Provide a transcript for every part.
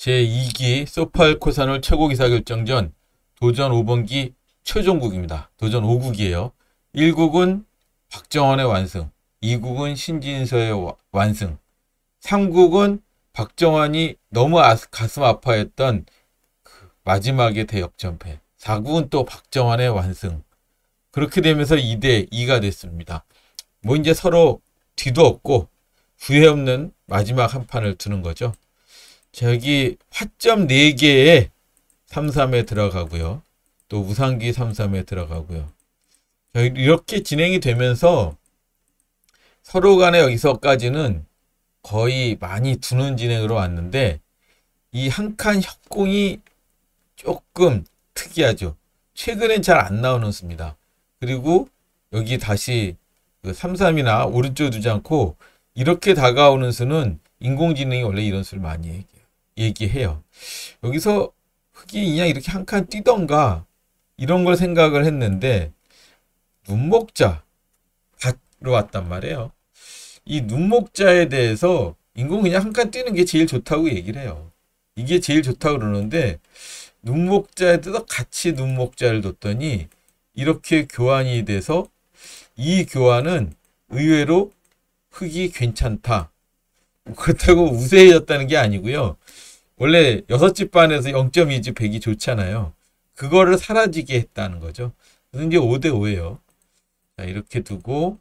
제2기 소팔코사놀 최고기사 결정전 도전 5번기 최종국입니다. 도전 5국이에요. 1국은 박정원의 완승, 2국은 신진서의 완승, 3국은 박정원이 너무 가슴 아파했던 그 마지막의 대역전패, 4국은 또 박정원의 완승. 그렇게 되면서 2대 2가 됐습니다. 뭐 이제 서로 뒤도 없고 후회 없는 마지막 한 판을 두는 거죠. 저기 화점 4개에 3-3에 들어가고요. 또 우상기 3-3에 들어가고요. 이렇게 진행이 되면서 서로 간에 여기서까지는 거의 많이 두는 진행으로 왔는데 이 한 칸 협공이 조금 특이하죠. 최근엔 잘 안 나오는 수입니다. 그리고 여기 다시 3-3이나 오른쪽 두지 않고 이렇게 다가오는 수는 인공지능이 원래 이런 수를 많이 얘기해요. 여기서 흑이 그냥 이렇게 한 칸 뛰던가 이런 걸 생각을 했는데 눈목자로 왔단 말이에요. 이 눈목자에 대해서 인공 그냥 한 칸 뛰는 게 제일 좋다고 얘기를 해요. 이게 제일 좋다고 그러는데 눈목자에다가 같이 눈목자를 뒀더니 이렇게 교환이 돼서 이 교환은 의외로 흑이 괜찮다. 그렇다고 우세해졌다는 게 아니고요. 원래 6집 반에서 0.2집 100이 좋잖아요. 그거를 사라지게 했다는 거죠. 그래서 이제 5대5예요. 자, 이렇게 두고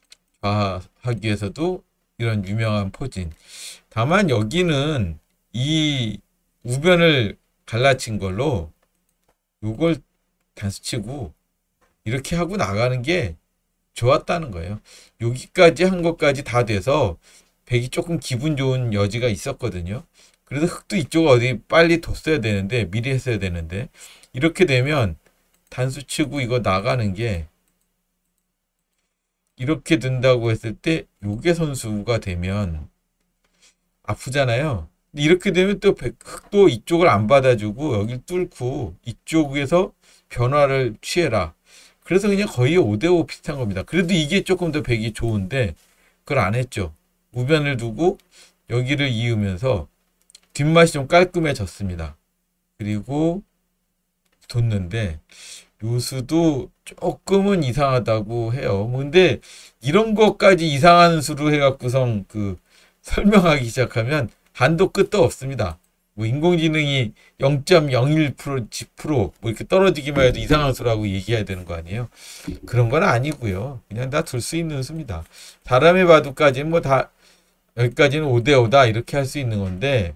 좌하기 위해서도 이런 유명한 포진. 다만 여기는 이 우변을 갈라친 걸로 이걸 단수치고 이렇게 하고 나가는 게 좋았다는 거예요. 여기까지 한 것까지 다 돼서 백이 조금 기분 좋은 여지가 있었거든요. 그래서 흑도 이쪽 어디 빨리 뒀어야 되는데 미리 했어야 되는데 이렇게 되면 단수 치고 이거 나가는 게 이렇게 든다고 했을 때 요게 선수가 되면 아프잖아요. 이렇게 되면 또 흑도 이쪽을 안 받아주고 여길 뚫고 이쪽에서 변화를 취해라. 그래서 그냥 거의 5대5 비슷한 겁니다. 그래도 이게 조금 더 백이 좋은데 그걸 안 했죠. 우변을 두고 여기를 이으면서 뒷맛이 좀 깔끔해졌습니다. 그리고 뒀는데 요수도 조금은 이상하다고 해요. 근데 이런 것까지 이상한 수로 해갖고선 설명하기 시작하면 한도 끝도 없습니다. 뭐 인공지능이 0.01% 10% 뭐 이렇게 떨어지기만 해도 이상한 수라고 얘기해야 되는 거 아니에요? 그런 건 아니고요. 그냥 다 둘 수 있는 수입니다. 사람이 봐도까지는 뭐 다 여기까지는 5대5다 이렇게 할 수 있는 건데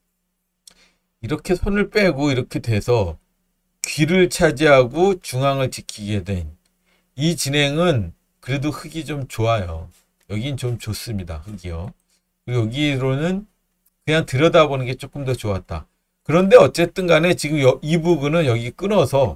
이렇게 손을 빼고 이렇게 돼서 귀를 차지하고 중앙을 지키게 된 이 진행은 그래도 흑이 좀 좋아요. 여긴 좀 좋습니다. 흑이요. 그리고 여기로는 그냥 들여다보는 게 조금 더 좋았다. 그런데 어쨌든 간에 지금 이 부분은 여기 끊어서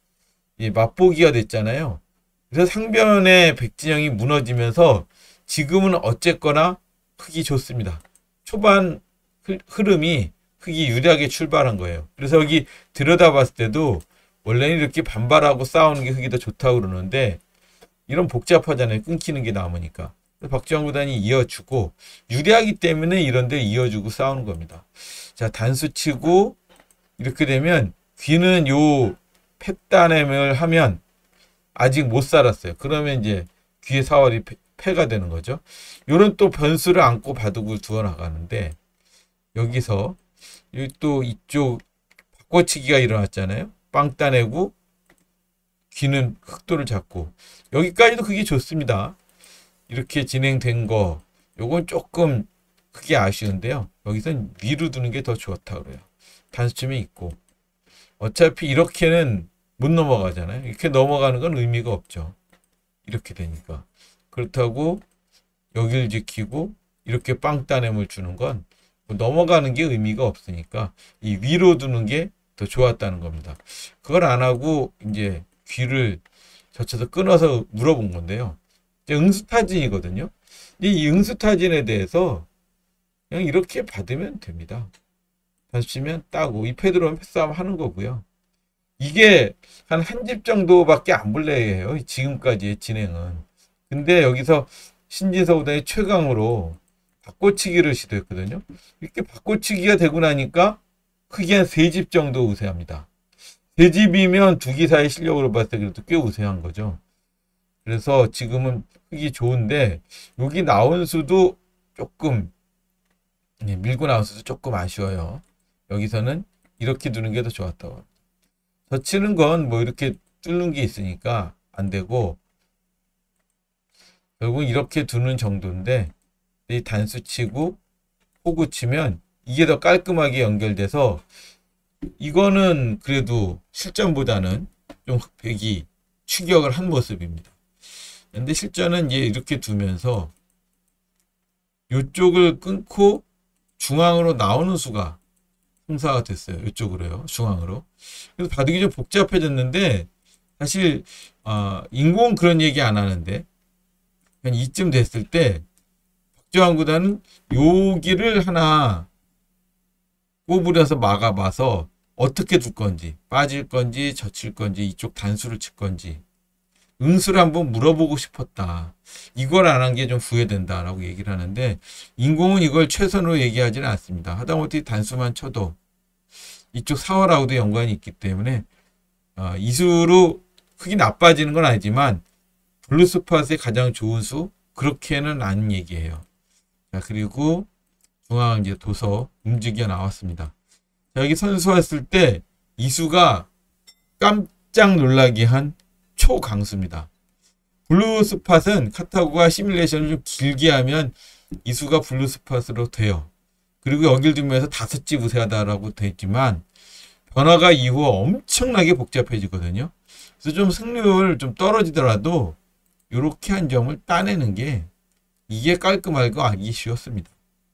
맛보기가 됐잖아요. 그래서 상변의 백진영이 무너지면서 지금은 어쨌거나 흑이 좋습니다. 초반 흐름이 흑이 유리하게 출발한 거예요. 그래서 여기 들여다봤을 때도 원래는 이렇게 반발하고 싸우는 게 흑이 더 좋다고 그러는데 이런 복잡하잖아요. 끊기는 게 남으니까. 박지원 구단이 이어주고 유리하기 때문에 이런 데 이어주고 싸우는 겁니다. 자, 단수 치고 이렇게 되면 귀는 요 패따냄을 하면 아직 못 살았어요. 그러면 이제 귀의 사월이 패가 되는 거죠. 요런 또 변수를 안고 바둑을 두어 나가는데 여기서 여기 또 이쪽 바꿔치기가 일어났잖아요. 빵 따내고 귀는 흑도를 잡고 여기까지도 그게 좋습니다. 이렇게 진행된 거 요건 조금 크게 아쉬운데요. 여기선 위로 두는 게 더 좋다 그래요. 단수점이 있고 어차피 이렇게는 못 넘어가잖아요. 이렇게 넘어가는 건 의미가 없죠. 이렇게 되니까. 그렇다고 여기를 지키고 이렇게 빵 따냄을 주는 건 넘어가는 게 의미가 없으니까 이 위로 두는 게 더 좋았다는 겁니다. 그걸 안 하고 이제 귀를 젖혀서 끊어서 물어본 건데요. 응수타진이거든요. 이 응수타진에 대해서 그냥 이렇게 받으면 됩니다. 다시 치면 따고 이 패드로는 패싸움 하는 거고요. 이게 한 집 정도밖에 안 불려해요. 지금까지의 진행은. 근데 여기서 신진서 구단이 최강으로 바꿔치기를 시도했거든요. 이렇게 바꿔치기가 되고 나니까 크기 한 3집 정도 우세합니다. 3집이면 두 기사의 실력으로 봤을 때 그래도 꽤 우세한 거죠. 그래서 지금은 크기 좋은데 여기 나온 수도 조금 밀고 나온 수도 조금 아쉬워요. 여기서는 이렇게 두는 게 더 좋았다고. 젖히는 건 뭐 이렇게 뚫는 게 있으니까 안 되고 결국 이렇게 두는 정도인데 이 단수 치고 호구 치면 이게 더 깔끔하게 연결돼서 이거는 그래도 실전보다는 좀 흑백이 추격을 한 모습입니다. 근데 실전은 이제 이렇게 두면서 이쪽을 끊고 중앙으로 나오는 수가 형사가 됐어요. 이쪽으로요. 중앙으로. 그래서 바둑이 좀 복잡해졌는데 사실 인공은 그런 얘기 안 하는데 한 이쯤 됐을 때 박주환 구단은 여기를 하나 꼬부려서 막아봐서 어떻게 둘 건지 빠질 건지 젖힐 건지 이쪽 단수를 칠 건지 응수를 한번 물어보고 싶었다. 이걸 안 한 게 좀 후회된다라고 얘기를 하는데 인공은 이걸 최선으로 얘기하지는 않습니다. 하다못해 단수만 쳐도 이쪽 사월하고도 연관이 있기 때문에 이수로 크게 나빠지는 건 아니지만 블루스팟의 가장 좋은 수 그렇게는 안 얘기해요. 자, 그리고 중앙 이제 도서 움직여 나왔습니다. 자, 여기 선수 왔을 때 이수가 깜짝 놀라게 한 초강수입니다. 블루스팟은 카타고가 시뮬레이션을 좀 길게 하면 이수가 블루스팟으로 돼요. 그리고 여길 두면서 5집 우세하다라고 돼 있지만 변화가 이후 엄청나게 복잡해지거든요. 그래서 좀 승률 좀 떨어지더라도 이렇게 한 점을 따내는 게 이게 깔끔하고 알기 쉬웠습니다.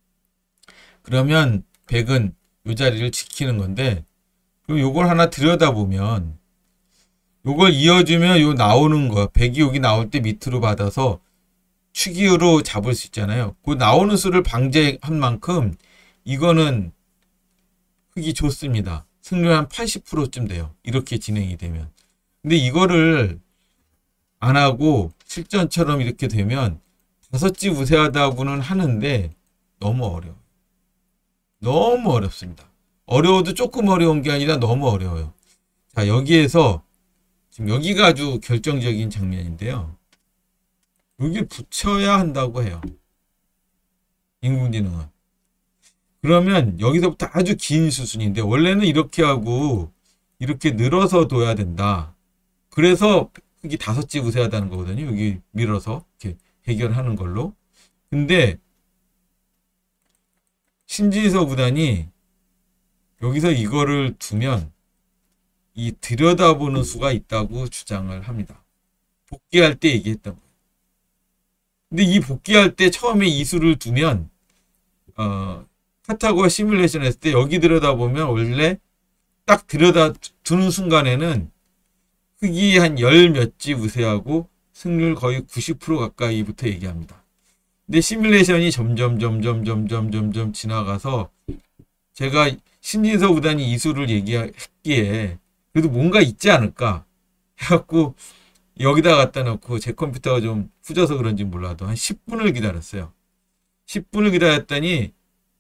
그러면 백은 이 자리를 지키는 건데 그럼 요걸 하나 들여다보면 요걸 이어주면 요 나오는 거 백이 여기 나올 때 밑으로 받아서 축이로 잡을 수 있잖아요. 그 나오는 수를 방지한 만큼 이거는 흙이 좋습니다. 승률 한 80%쯤 돼요. 이렇게 진행이 되면. 근데 이거를 안 하고 실전처럼 이렇게 되면 5집 우세하다고는 하는데 너무 어려워요. 너무 어렵습니다. 어려워도 조금 어려운 게 아니라 너무 어려워요. 자, 여기에서 지금 여기가 아주 결정적인 장면인데요. 여기 붙여야 한다고 해요. 인공지능은. 그러면 여기서부터 아주 긴 수순인데 원래는 이렇게 하고 이렇게 늘어서 둬야 된다. 그래서 흙이 5집 우세하다는 거거든요. 여기 밀어서 이렇게 해결하는 걸로. 근데 신진서 구단이 여기서 이거를 두면 이 들여다보는 수가 있다고 주장을 합니다. 복귀할 때 얘기했던 거예요. 근데 이 복귀할 때 처음에 이 수를 두면 카타고가 시뮬레이션 했을 때 여기 들여다보면 원래 딱 들여다 두는 순간에는 흙이 한 10몇 집 우세하고 승률 거의 90% 가까이부터 얘기합니다. 근데 시뮬레이션이 점점 지나가서 제가 신진서 구단이 이 수를 얘기했기에 그래도 뭔가 있지 않을까 해갖고 여기다 갖다 놓고 제 컴퓨터가 좀 후져서 그런지 몰라도 한 10분을 기다렸어요. 10분을 기다렸더니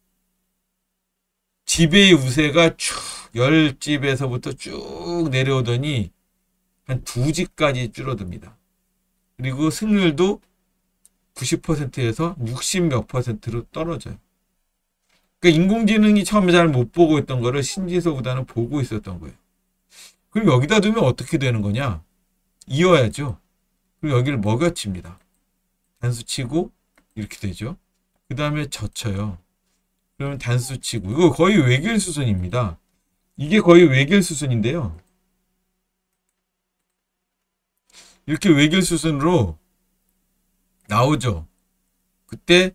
집의 우세가 쭉 10집에서부터 쭉 내려오더니 한 2집까지 줄어듭니다. 그리고 승률도 90%에서 60 몇 %로 떨어져요. 그러니까 인공지능이 처음에 잘 못 보고 있던 거를 신진서 구단은 보고 있었던 거예요. 그럼 여기다 두면 어떻게 되는 거냐? 이어야죠. 그리고 여기를 먹여칩니다. 단수 치고 이렇게 되죠. 그 다음에 젖혀요. 그러면 단수 치고 이거 거의 외길 수순입니다. 이게 거의 외길 수순인데요. 이렇게 외길 수순으로 나오죠. 그때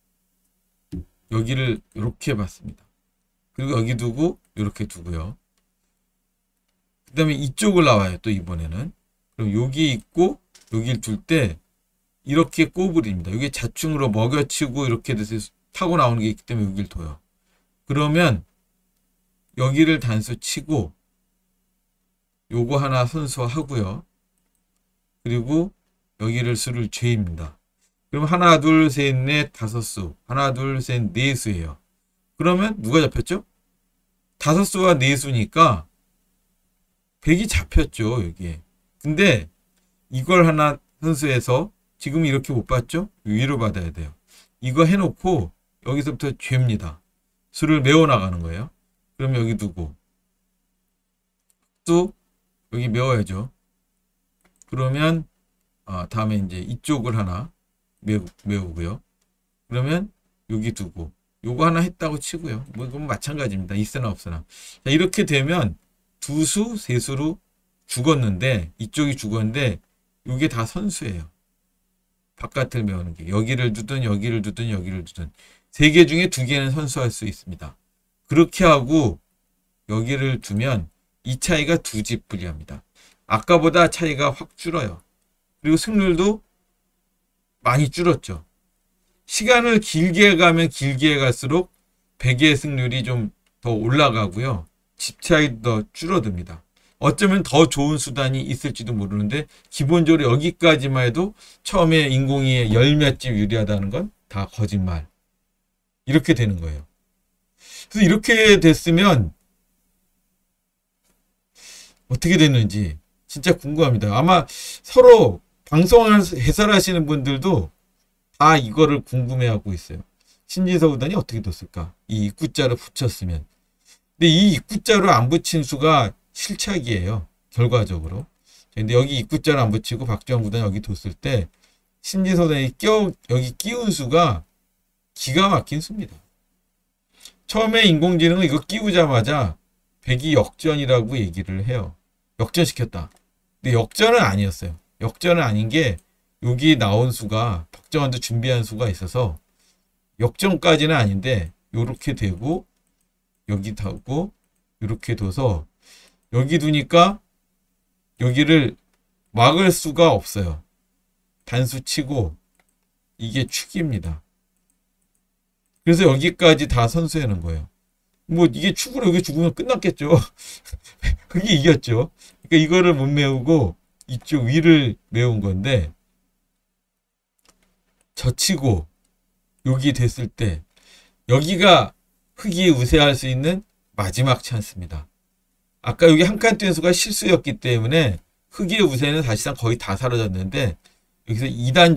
여기를 이렇게 봤습니다. 그리고 여기 두고 이렇게 두고요. 그 다음에 이쪽을 나와요. 또 이번에는. 그럼 여기 있고 여기를 둘 때 이렇게 꼬부립니다. 여기 자충으로 먹여치고 이렇게 돼서 타고 나오는 게 있기 때문에 여기를 둬요. 그러면 여기를 단수 치고 요거 하나 선수하고요. 그리고 여기를 수를 죄입니다. 그럼 하나 둘 셋 넷 5수 하나 둘 셋 넷 수예요. 그러면 누가 잡혔죠? 다섯 수와 네 수니까 백이 잡혔죠, 여기에. 근데 이걸 하나 선수해서 지금 이렇게 못 봤죠? 위로 받아야 돼요. 이거 해놓고 여기서부터 죄입니다. 수를 메워 나가는 거예요. 그럼 여기 두고 또 여기 메워야죠. 그러면 다음에 이제 이쪽을 하나 메우고요. 그러면 여기 두고 요거 하나 했다고 치고요. 뭐 이건 마찬가지입니다. 있으나 없으나. 자, 이렇게 되면 두 수, 세 수로 죽었는데 이쪽이 죽었는데 이게 다 선수예요. 바깥을 메우는 게. 여기를 두든 여기를 두든 여기를 두든. 세 개 중에 두 개는 선수할 수 있습니다. 그렇게 하고 여기를 두면 이 차이가 두 집 불리합니다. 아까보다 차이가 확 줄어요. 그리고 승률도 많이 줄었죠. 시간을 길게 가면 길게 갈수록 백의 승률이 좀 더 올라가고요. 집 차이도 더 줄어듭니다. 어쩌면 더 좋은 수단이 있을지도 모르는데 기본적으로 여기까지만 해도 처음에 인공이 열 몇 집 유리하다는 건 다 거짓말. 이렇게 되는 거예요. 그래서 이렇게 됐으면 어떻게 됐는지 진짜 궁금합니다. 아마 서로 방송을 해설하시는 분들도 다 이거를 궁금해하고 있어요. 신진서 구단이 어떻게 뒀을까? 이 입구자를 붙였으면. 근데 이 입구자를 안 붙인 수가 실착이에요. 결과적으로. 근데 여기 입구자를 안 붙이고 박주환 구단이 여기 뒀을 때 신진서 구단이 여기 끼운 수가 기가 막힌 수입니다. 처음에 인공지능은 이거 끼우자마자 백이 역전이라고 얘기를 해요. 역전시켰다. 근데 역전은 아니었어요. 역전은 아닌 게 여기 나온 수가 박정환도 준비한 수가 있어서 역전까지는 아닌데 요렇게 되고 여기 다고 이렇게 둬서 여기 두니까 여기를 막을 수가 없어요. 단수 치고 이게 축입니다. 그래서 여기까지 다 선수해 놓은 거예요. 뭐 이게 축으로 여기 죽으면 끝났겠죠. 그게 이겼죠. 그러니까 이거를 못 메우고 이쪽 위를 메운 건데 젖히고 여기 됐을 때 여기가 흑이 우세할 수 있는 마지막 찬스입니다. 아까 여기 한 칸 뛴 수가 실수였기 때문에 흑의 우세는 사실상 거의 다 사라졌는데 여기서 2단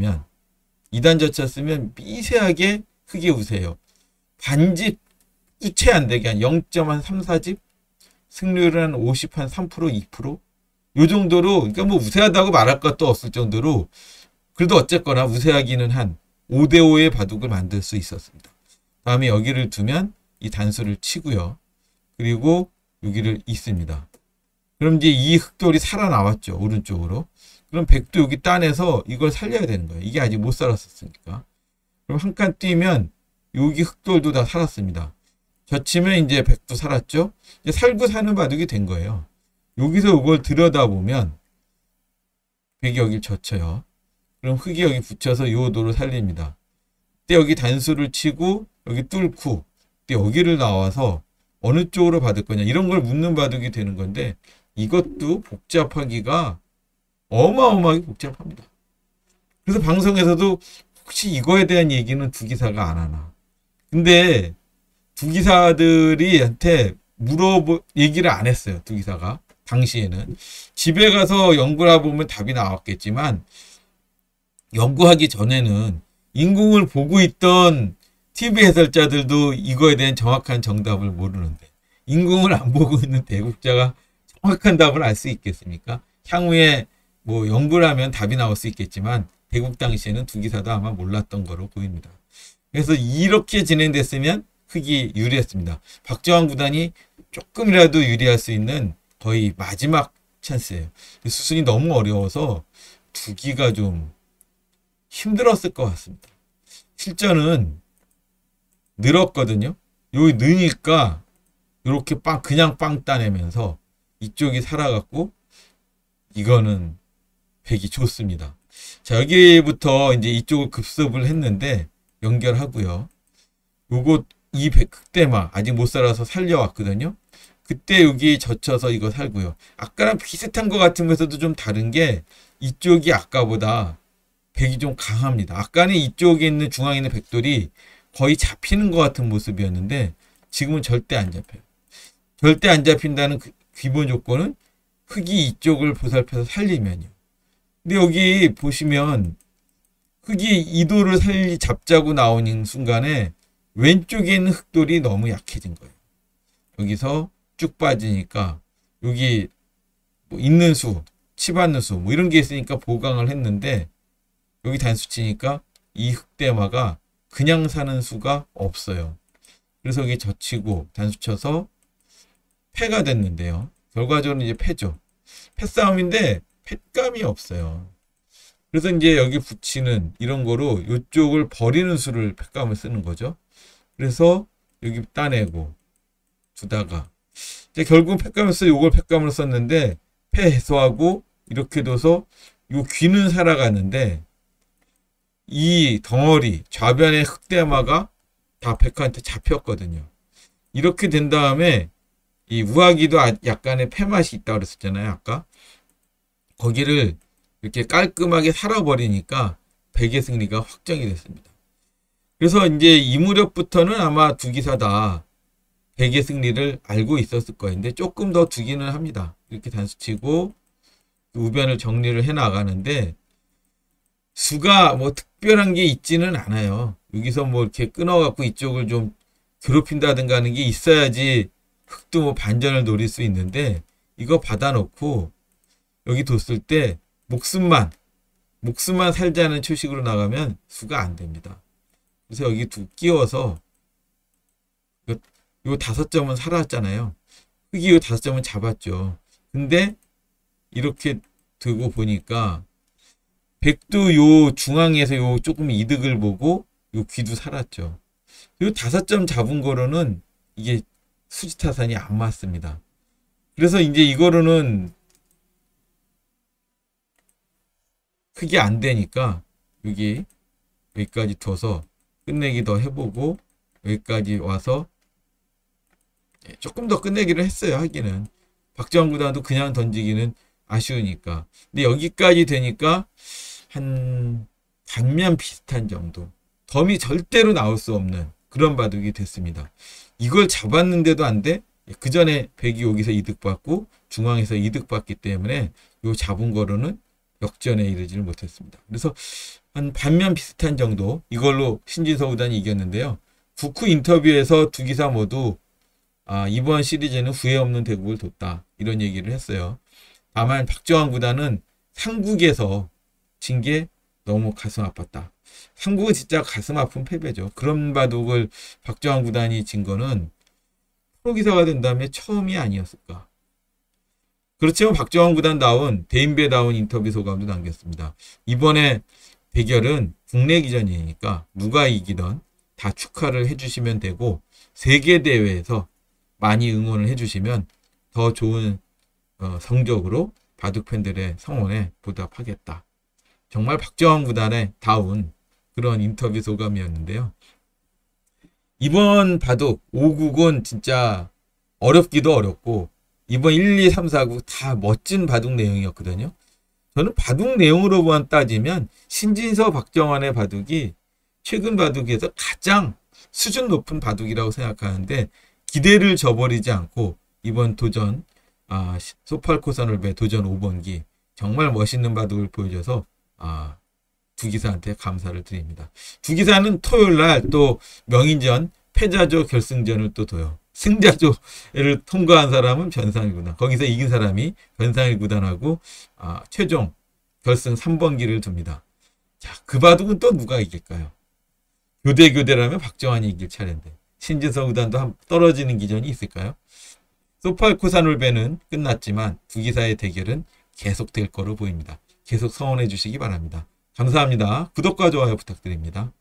젖혔으면 미세하게 흑의 우세예요. 반집 채 안 되게 한 0.3, 4집 승률은 한 50, 한 3%, 2%? 요 정도로, 그러니까 뭐 우세하다고 말할 것도 없을 정도로, 그래도 어쨌거나 우세하기는 한 5대5의 바둑을 만들 수 있었습니다. 다음에 여기를 두면 이 단수를 치고요. 그리고 여기를 있습니다. 그럼 이제 이 흑돌이 살아나왔죠. 오른쪽으로. 그럼 백도 여기 따내서 이걸 살려야 되는 거예요. 이게 아직 못 살았었으니까. 그럼 한 칸 뛰면 여기 흑돌도 다 살았습니다. 젖히면 이제 백도 살았죠. 이제 살고 사는 바둑이 된 거예요. 여기서 이걸 들여다보면 백이 여기 젖혀요. 그럼 흑이 여기 붙여서 요 도를 살립니다. 그때 여기 단수를 치고 여기 뚫고 그때 여기를 나와서 어느 쪽으로 받을 거냐 이런 걸 묻는 바둑이 되는 건데 이것도 복잡하기가 어마어마하게 복잡합니다. 그래서 방송에서도 혹시 이거에 대한 얘기는 두 기사가 안 하나. 근데 두 기사들이한테 얘기를 안 했어요. 두 기사가. 당시에는. 집에 가서 연구를 해보면 답이 나왔겠지만 연구하기 전에는 인공을 보고 있던 TV 해설자들도 이거에 대한 정확한 정답을 모르는데 인공을 안 보고 있는 대국자가 정확한 답을 알 수 있겠습니까? 향후에 뭐 연구를 하면 답이 나올 수 있겠지만 대국 당시에는 두 기사도 아마 몰랐던 거로 보입니다. 그래서 이렇게 진행됐으면 흑이 유리했습니다. 박정환 구단이 조금이라도 유리할 수 있는 거의 마지막 찬스예요. 수순이 너무 어려워서 두기가 좀 힘들었을 것 같습니다. 실전은 늘었거든요. 여기 느니까 이렇게 그냥 빵 따내면서 이쪽이 살아갔고 이거는 백이 좋습니다. 자, 여기부터 이제 이쪽을 급습을 했는데 연결하고요. 요거 이 흑대마 아직 못 살아서 살려왔거든요. 그때 여기 젖혀서 이거 살고요. 아까랑 비슷한 것 같으면서도 좀 다른 게 이쪽이 아까보다 백이 좀 강합니다. 아까는 이쪽에 있는 중앙에 있는 백돌이 거의 잡히는 것 같은 모습이었는데 지금은 절대 안 잡혀요. 절대 안 잡힌다는 기본 조건은 흙이 이쪽을 보살펴서 살리면요. 근데 여기 보시면 흙이 이도를 잡자고 나오는 순간에 왼쪽에 있는 흙돌이 너무 약해진 거예요. 여기서 쭉 빠지니까 여기 뭐 있는 수, 치받는 수, 뭐 이런 게 있으니까 보강을 했는데 여기 단수 치니까 이 흙대마가 그냥 사는 수가 없어요. 그래서 여기 젖히고 단수 쳐서 패가 됐는데요. 결과적으로 이제 패죠. 패싸움인데 패감이 없어요. 그래서 이제 여기 붙이는 이런 거로 이쪽을 버리는 수를 패감을 쓰는 거죠. 그래서 여기 따내고 두다가 이제 결국 패감을 써 요걸 패감을 썼는데 패 해소하고 이렇게 둬서 요 귀는 살아가는데 이 덩어리 좌변의 흑대마가 다 백화한테 잡혔거든요. 이렇게 된 다음에 이 우아기도 약간의 패맛이 있다고 그랬었잖아요. 아까 거기를 이렇게 깔끔하게 살아버리니까 백의 승리가 확정이 됐습니다. 그래서 이제 이 무렵부터는 아마 두기사 다 백의 승리를 알고 있었을 거예요. 근데 조금 더 두기는 합니다. 이렇게 단수치고 우변을 정리를 해 나가는데 수가 뭐 특별한 게 있지는 않아요. 여기서 뭐 이렇게 끊어갖고 이쪽을 좀 괴롭힌다든가 하는 게 있어야지 흙도 뭐 반전을 노릴 수 있는데 이거 받아놓고 여기 뒀을 때 목숨만 살자는 초식으로 나가면 수가 안 됩니다. 그래서 여기 끼워서 요 5점은 살았잖아요. 흙이 요 5점은 잡았죠. 근데 이렇게 두고 보니까 백도 요 중앙에서 요 조금 이득을 보고 요 귀도 살았죠. 요 5점 잡은 거로는 이게 수지타산이 안 맞습니다. 그래서 이제 이거로는 크게 안 되니까 여기까지 둬서 끝내기 더 해보고 여기까지 와서 조금 더 끝내기를 했어요. 하기는 박정환 구단도 그냥 던지기는 아쉬우니까. 근데 여기까지 되니까 한 반면 비슷한 정도, 덤이 절대로 나올 수 없는 그런 바둑이 됐습니다. 이걸 잡았는데도 안 돼? 그 전에 백이 여기서 이득받고 중앙에서 이득받기 때문에 요 잡은 거로는 역전에 이르지를 못했습니다. 그래서 한 반면 비슷한 정도, 이걸로 신진서 구단이 이겼는데요. 국후 인터뷰에서 두 기사 모두 이번 시리즈는 후회 없는 대국을 뒀다, 이런 얘기를 했어요. 다만 박정환 구단은 상국에서 진 게 너무 가슴 아팠다. 상국은 진짜 가슴 아픈 패배죠. 그런 바둑을 박정환 구단이 진 거는 프로기사가 된 다음에 처음이 아니었을까. 그렇지만 박정환 구단다운, 대인배다운 인터뷰 소감도 남겼습니다. 이번에 대결은 국내 기전이니까 누가 이기던 다 축하를 해주시면 되고 세계대회에서 많이 응원을 해주시면 더 좋은 성적으로 바둑 팬들의 성원에 보답하겠다. 정말 박정환 구단의 다운 그런 인터뷰 소감이었는데요. 이번 바둑 5국은 진짜 어렵기도 어렵고 이번 1, 2, 3, 4국 다 멋진 바둑 내용이었거든요. 저는 바둑 내용으로만 따지면 신진서 박정환의 바둑이 최근 바둑에서 가장 수준 높은 바둑이라고 생각하는데 기대를 저버리지 않고 이번 도전 소팔코사놀베 도전 5번기 정말 멋있는 바둑을 보여줘서 두 기사한테 감사를 드립니다. 두 기사는 토요일날 또 명인전 패자조 결승전을 또 둬요. 승자조를 통과한 사람은 변상일 구단, 거기서 이긴 사람이 변상일 구단하고 최종 결승 3번기를 둡니다. 자, 그 바둑은 또 누가 이길까요? 교대라면 박정환이 이길 차례인데 신진서 구단도 떨어지는 기전이 있을까요? 소팔코사놀베는 끝났지만 두 기사의 대결은 계속될 거로 보입니다. 계속 성원해 주시기 바랍니다. 감사합니다. 구독과 좋아요 부탁드립니다.